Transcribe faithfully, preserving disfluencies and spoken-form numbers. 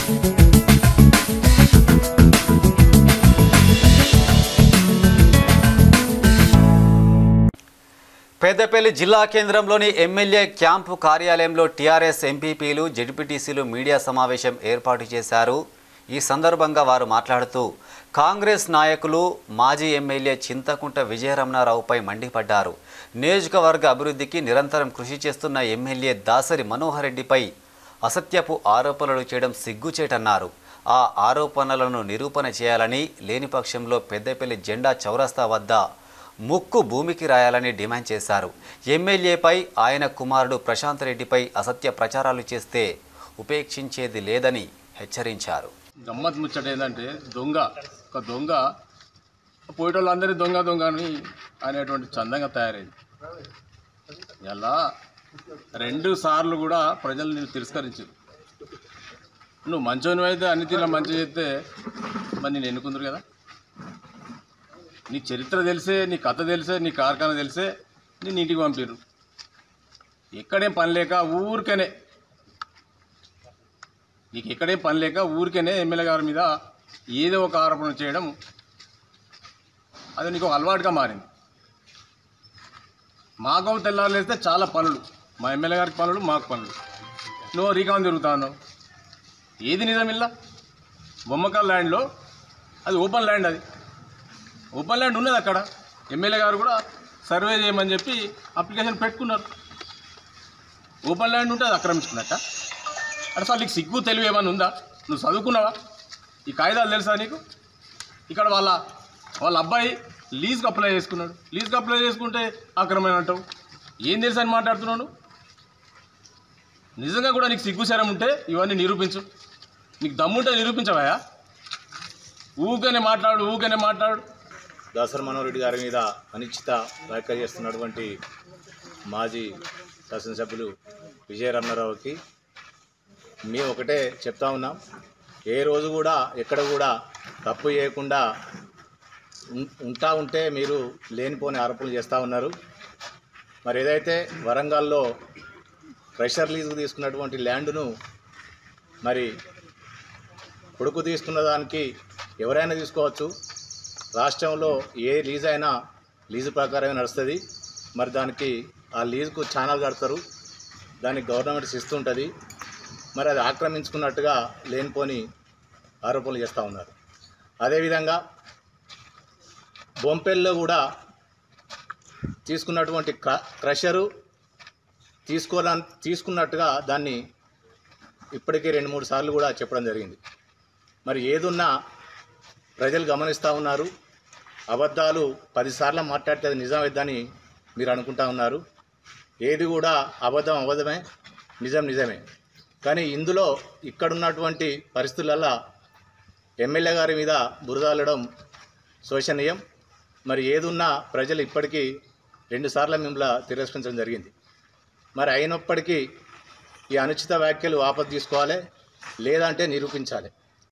పెద్దపల్లి జిల్లా కేంద్రంలోని MLA camp కార్యాలయంలో టీఆర్ఎస్ ఎంపీపీలు జెడ్పీటీసీలు మీడియా సమావేశం ఏర్పాటు చేశారు। ఈ సందర్భంగా వారు మాట్లాడుతూ కాంగ్రెస్ నాయకులు మాజీ ఎమ్మెల్యే చింతకుంట విజయరమణారావుపై మండిపడ్డారు। నియోజకవర్గ అభివృద్ధికి నిరంతరం కృషి చేస్తున్న ఎమ్మెల్యే దాసరి మనోహర్ రెడ్డిపై అసత్యపు ఆరోపణలు చేయడం సిగ్గుచేటన్నారు। ఆ ఆరోపణలను నిరూపణ చేయాలని, లేని పక్షంలో పెద్దపల్లి జెండా చౌరస్తా వద్ద ముక్కు భూమికి రాయాలని డిమాండ్ చేశారు। ఎమ్మెల్యేపై ఆయన కుమారుడు ప్రశాంత్ రెడ్డిపై అసత్య ప్రచారాలు చేస్తే ఉపేక్షించేది లేదని హెచ్చరించారు। గమ్మత్ ముచ్చట ఏంటంటే దొంగ ఒక దొంగ పోయేటోళ్ళందరి దొంగ దొంగ అని అనేటువంటి చందంగా తయారైంది। ఇలా రెండు సార్లు కూడా ప్రజలు నేను తిరస్కరించారు। నువ్వు మంచోని అయితే అన్ని తీరులో మంచి చేస్తే మరి నేను ఎన్నుకుందరు కదా। నీ చరిత్ర తెలిసే, నీ కథ తెలిసే, నీ కార్ఖానా తెలిసే నేను ఇంటికి పంపారు। ఎక్కడేం పని లేక ఊరికనే నీకు ఎక్కడేం పని లేక ఊరికనే ఎమ్మెల్యే గారి మీద ఏదో ఒక ఆరోపణ చేయడం అది నీకు ఒక అలవాటుగా మారింది। మాకు తెల్లారులేస్తే చాలా పనులు, మా ఎమ్మెల్యే గారికి పనులు, మాకు పనులు, నువ్వు రీకాన్ తిరుగుతాను। ఏది నిజమిల్లా బొమ్మకాల ల్యాండ్లో అది ఓపెన్ ల్యాండ్, అది ఓపెన్ ల్యాండ్ ఉన్నది। అక్కడ ఎమ్మెల్యే గారు కూడా సర్వే చేయమని చెప్పి అప్లికేషన్ పెట్టుకున్నారు। ఓపెన్ ల్యాండ్ ఉంటే అది ఆక్రమించుకున్నట్ట। అసలు నీకు సిగ్గు తెలివి ఏమైనా ఉందా? నువ్వు చదువుకున్నావా? ఈ కాగితాలు తెలుసా నీకు? ఇక్కడ వాళ్ళ వాళ్ళ అబ్బాయి లీజ్కి అప్లై చేసుకున్నాడు, లీజ్కి అప్లై చేసుకుంటే ఆక్రమణ అంటావు। ఏం తెలుసు అని మాట్లాడుతున్నావు? నిజంగా కూడా నీకు సిగ్గు శరం ఉంటే ఇవన్నీ నిరూపించు, నీకు దమ్ముంటే నిరూపించవా? ఊకనే మాట్లాడు, ఊకనే మాట్లాడు। దాసరి మనోహర్ రెడ్డి గారి మీద అనిశ్చిత వ్యాఖ్యలు చేస్తున్నటువంటి మాజీ శాసనసభ్యులు విజయరమణారావుకి మేము ఒకటే చెప్తా ఉన్నాం, ఏ రోజు కూడా ఎక్కడ కూడా తప్పు చేయకుండా ఉంటా ఉంటే మీరు లేనిపోని ఆరోపణలు చేస్తూ ఉన్నారు। మరి ఏదైతే వరంగల్లో ప్రెషర్ లీజుకు తీసుకున్నటువంటి ల్యాండ్ను మరి కొడుకు తీసుకున్న దానికి ఎవరైనా తీసుకోవచ్చు, రాష్ట్రంలో ఏ లీజ్ అయినా లీజు ప్రకారమే నడుస్తుంది। మరి దానికి ఆ లీజుకు ఛానల్ కడతారు, దానికి గవర్నమెంట్ ఇస్తుంటుంది, మరి అది ఆక్రమించుకున్నట్టుగా లేనిపోని ఆరోపణలు చేస్తూ ఉన్నారు। అదేవిధంగా బొంపెల్లో కూడా తీసుకున్నటువంటి క్ర క్రషరు తీసుకోరా తీసుకున్నట్టుగా దాన్ని ఇప్పటికే రెండు మూడు సార్లు కూడా చెప్పడం జరిగింది। మరి ఏదున్నా ప్రజలు గమనిస్తూ ఉన్నారు, అబద్ధాలు పదిసార్లు మాట్లాడితే అది నిజమైద్దని మీరు అనుకుంటా ఉన్నారు। ఏది కూడా అబద్ధం అబద్ధమే, నిజం నిజమే। కానీ ఇందులో ఇక్కడున్నటువంటి పరిస్థితులలో ఎమ్మెల్యే గారి మీద బురదలడం శోచనీయం। మరి ఏదున్నా ప్రజలు ఇప్పటికీ రెండుసార్లు మిమ్మల్ని తిరస్కరించడం జరిగింది। మరి అయినప్పటికీ ఈ అనుచిత వ్యాఖ్యలు వాపసు తీసుకోవాలి, లేదంటే నిరూపించాలి।